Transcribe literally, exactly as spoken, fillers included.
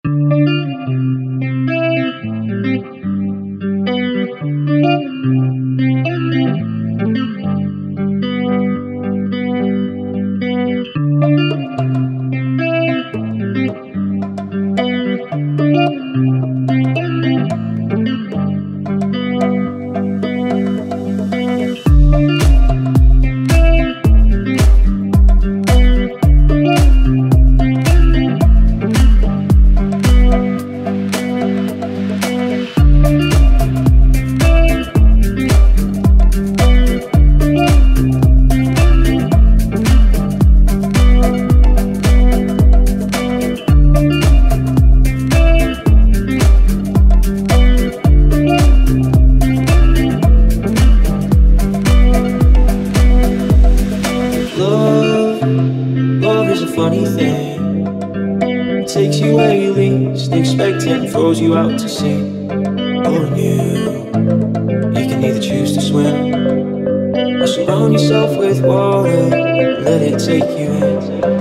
Funny thing, takes you where you least expect it and throws you out to sea. Oh, and you, you can either choose to swim or surround yourself with water and let it take you in.